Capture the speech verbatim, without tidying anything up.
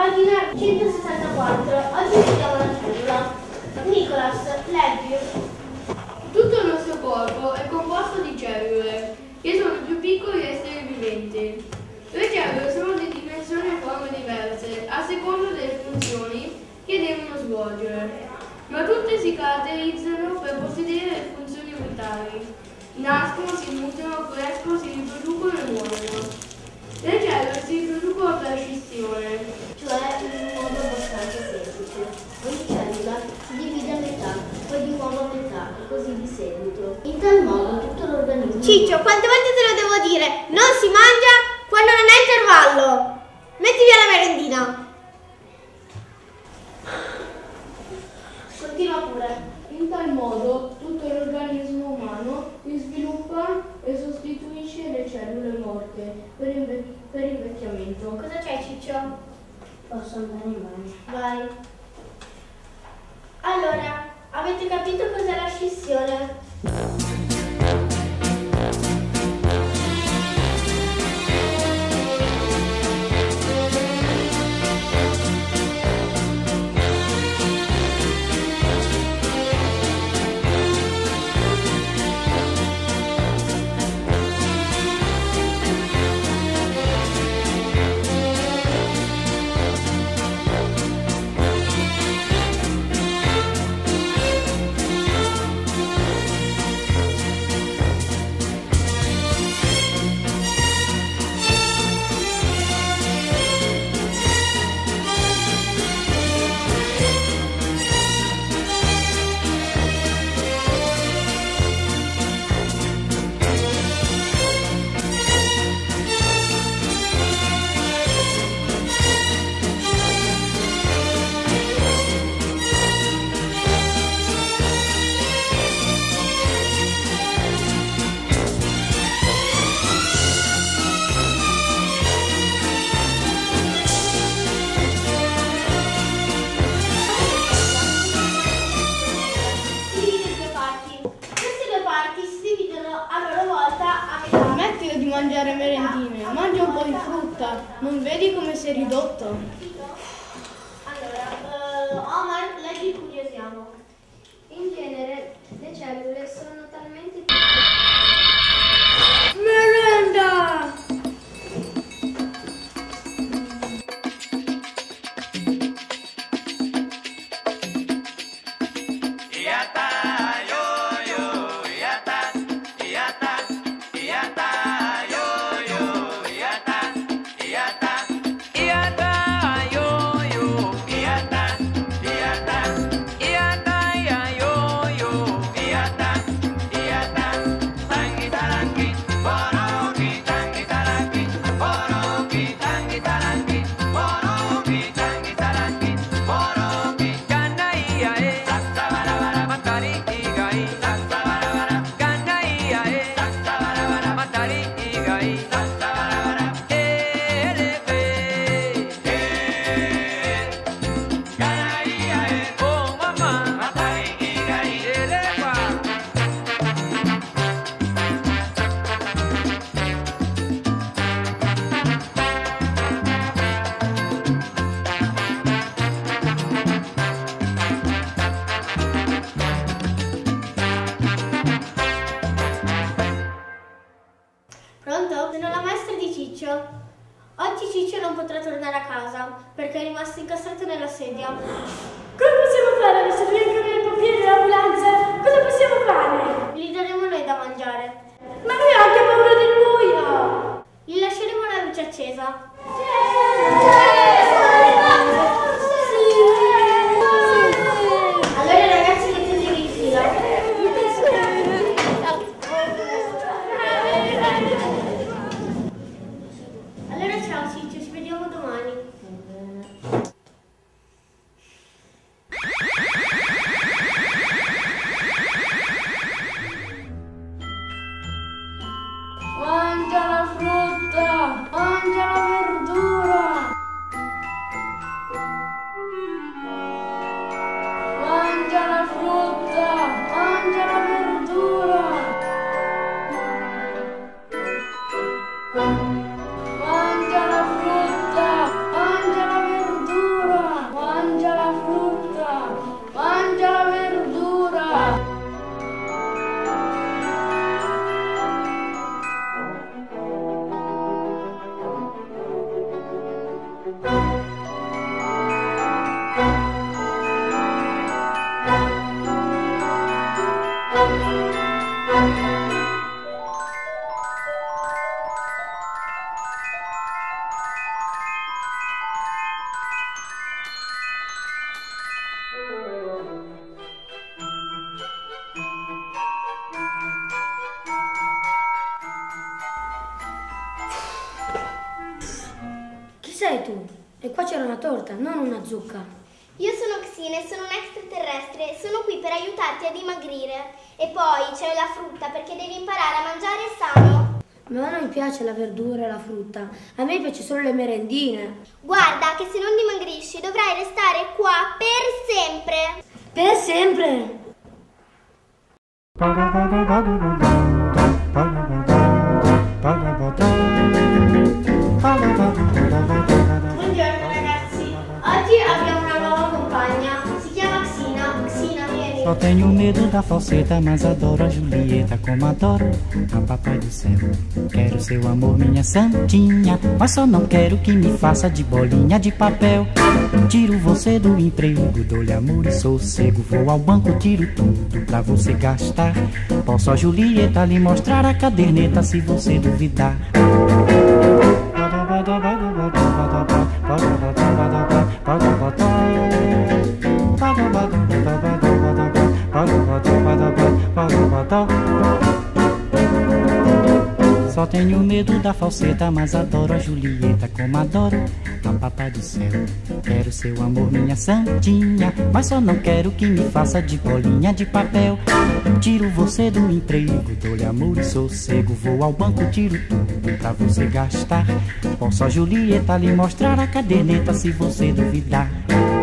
Pagina centosessantaquattro. Oggi vediamo la cellula. Nicolas, leggi. Tutto il nostro corpo è composto di cellule, che sono i più piccoli esseri viventi. Le cellule sono di dimensioni e forme diverse, a seconda delle funzioni che devono svolgere, ma tutte si caratterizzano per possedere le funzioni vitali. Nascono, si nutrono, crescono, si riproducono e muoiono. Le cellule si riproducono per scissione, Cioè in un modo abbastanza semplice. Ogni cellula si divide a metà, poi di nuovo a metà, e così di seguito. In tal modo tutto l'organismo... Ciccio, quante volte te lo devo dire? Non si mangia quando non è intervallo. Metti via la merendina. Continua pure. in tal modo tutto l'organismo umano si sviluppa e sostituisce le cellule morte per, inve- per invecchiamento. Cosa c'è, Ciccio? Posso andare in bagno? Vai. Allora, avete capito cos'è la scissione? Mangiare merendine, mangia un po' di frutta, non vedi come sei ridotto? Allora, uh, Omar, leggi il curiosiamo. In genere le cellule sono talmente Merenda! Pronto? Sono la maestra di Ciccio. Oggi Ciccio non potrà tornare a casa perché è rimasto incastrato nella sedia. Cosa possiamo fare adesso? Dobbiamo chiamare i pompieri e l'ambulanza? Cosa possiamo fare? Gli daremo noi da mangiare. Ma noi ho anche paura del buio! Gli lasceremo la luce accesa. Allora ragazzi, mettetevi in fila. Allora ciao Ciccio, ci vediamo domani. Mangia la frutta, mangia la verdura. Chi sei tu? E qua c'era una torta, non una zucca. Io sono Xina e sono un extraterrestre e sono qui per aiutarti a dimagrire. E poi c'è la frutta perché devi imparare a mangiare sano. Ma a noi piace la verdura e la frutta. A me piace solo le merendine. Guarda che se non dimagrisci dovrai restare qua per sempre. Per sempre! Buongiorno ragazzi, oggi abbiamo una nuova compagna, si chiama Xina. Xina, vieni. Só tenho medo da falseta, mas adoro a Julieta como adoro a papai do céu. Quero seu amor, minha santinha, mas só não quero que me faça de bolinha de papel. Tiro você do emprego, dou-lhe amor e sossego. Vou ao banco, tiro tudo pra você gastar. Posso a Julieta lhe mostrar a caderneta se você duvidar. Só tenho medo da falseta, mas adoro a Julieta como adoro a papai do céu. Quero seu amor, minha santinha, mas só não quero que me faça de bolinha de papel. Tiro você do emprego, dou-lhe amor e sossego. Vou ao banco, tiro tudo pra você gastar. Posso a Julieta lhe mostrar a caderneta se você duvidar.